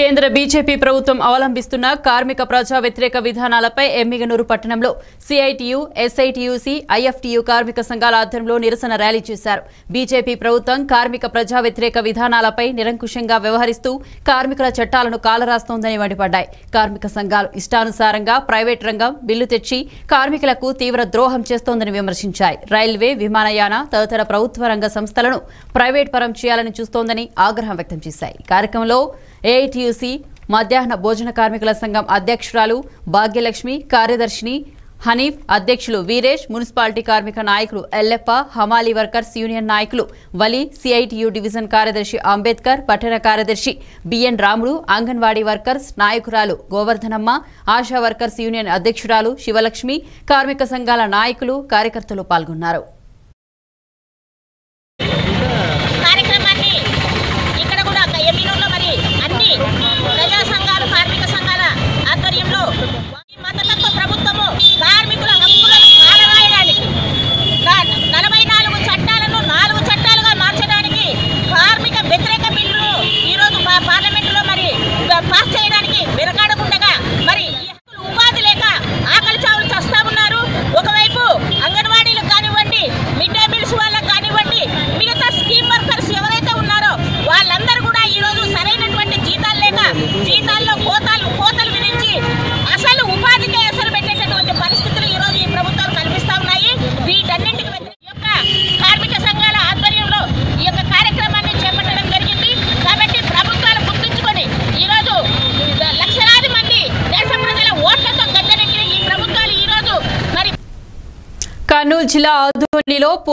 కేంద్ర బీజేపీ ప్రభుత్వం అవలంబిస్తున్న కార్మిక ప్రజా వ్యతిరేక విధానాలపై ఎమ్మిగనూరు పట్టణంలో సిఐటియు, ఎస్ఐటియుసి, ఐఎఫ్టియు కార్మిక సంఘాల ఆధ్వర్యంలో నిరసన ర్యాలీ చేశారు. బీజేపీ ప్రభుత్వం కార్మిక ప్రజా వ్యతిరేక విధానాలపై నిరంకుశంగా వ్యవహరిస్తూ కార్మికుల చట్టాలను కాలరాస్తోందని మండిపడ్డాయి. కార్మిక సంఘాలు ఇష్టానుసారంగా ప్రైవేట్ రంగం బిల్లు తెచ్చి కార్మికులకు తీవ్ర ద్రోహం చేస్తోందని విమర్శించాయి. రైల్వే, విమానయాన తదితర ప్రభుత్వ రంగ సంస్థలను ప్రైవేట్ పరం చేయాలని చూస్తోందని ఆగ్రహం వ్యక్తం చేశాయి. కార్యక్రమంలో ఏఐటియుసి మధ్యాహ్న భోజన కార్మికుల సంఘం అధ్యక్షురాలు భాగ్యలక్ష్మి, కార్యదర్శిని హనీఫ్, అధ్యక్షులు వీరేష్, మున్సిపాలిటీ కార్మిక నాయకులు ఎల్లెప్ప, హమాలీ వర్కర్స్ యూనియన్ నాయకులు వలి, సిఐటియు డివిజన్ కార్యదర్శి అంబేద్కర్, పట్టణ కార్యదర్శి బిఎన్ రాముడు, అంగన్వాడీ వర్కర్స్ నాయకురాలు గోవర్ధనమ్మ, ఆశా వర్కర్స్ యూనియన్ అధ్యక్షురాలు శివలక్ష్మి, కార్మిక సంఘాల నాయకులు, కార్యకర్తలు పాల్గొన్నారు. ప్రజా సంఘాలు, కార్మిక సంఘాల ఆధ్వర్యంలో మతతత్వ ప్రభుత్వము కార్మికుల హక్కులను కాలరాయడానికి 44 చట్టాలను 4 చట్టాలుగా మార్చడానికి కార్మిక వ్యతిరేక బిల్లును ఈరోజు పార్లమెంటులో పాస్ చేయడానికి వెనకాడకుండా మరి ఉపాధి లేక ఆకలి చావులు చస్తా ఉన్నారు. ఒకవైపు అంగన్వాడీలకు కానివ్వండి, మిడ్ డే మీల్స్ వాళ్ళకు కానివ్వండి, మిగతా స్కీమ్ వర్కర్స్ ఎవరైతే ఉన్నారో వాళ్ళందరూ కూడా ఈరోజు సరైనటువంటి జీతాలు లేక జీతాల్లో కోతలు విధించి అసలు ఉపాధికే అసలు పెట్టేటటువంటి పరిస్థితులు ఈరోజు ఈ ప్రభుత్వాలు కల్పిస్తా ఉన్నాయి. వీటన్నింటికి యొక్క కార్మిక సంఘాల ఆధ్వర్యంలో ఈ యొక్క కార్యక్రమాన్ని చేపట్టడం జరిగింది. కాబట్టి ప్రభుత్వాలు గుర్తుంచుకొని ఈరోజు లక్షలాది మంది దేశ ప్రజల ఓట్లతో గద్దెనెక్కిన ఈ ప్రభుత్వాలు ఈరోజు మరి కర్నూలు జిల్లా ఆదోనిలో